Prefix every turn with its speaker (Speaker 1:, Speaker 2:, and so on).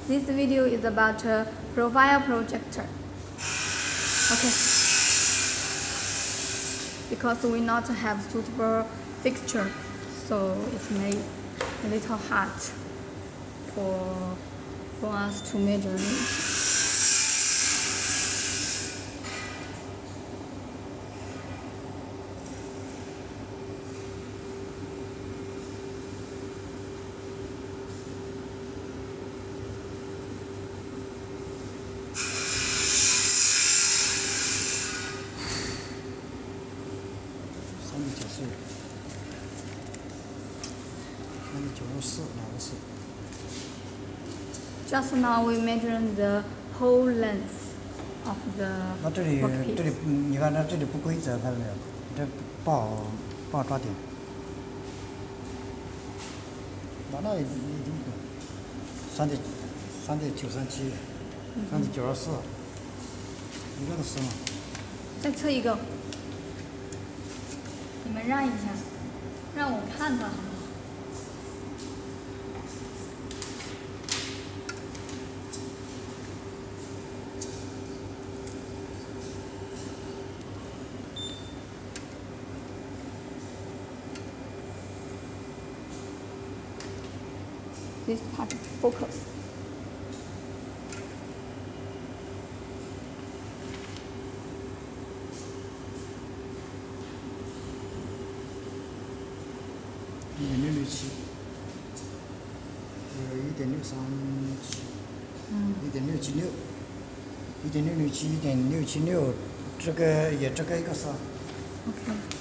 Speaker 1: This video is about a profile projector. Okay. Because we not have suitable fixture, so it's made a little hard for us to measure it. Just now we measured the whole length of the workpiece.
Speaker 2: 那这里你看它这里不规则，看到没有？这不好抓点。那也3.937，3.924，一个都是吗？
Speaker 1: 再测一个，你们让一下，让我看看好不好？ This part focus.
Speaker 2: .667，1.676，1.676，1.667，1.676，这个一个是。
Speaker 1: OK。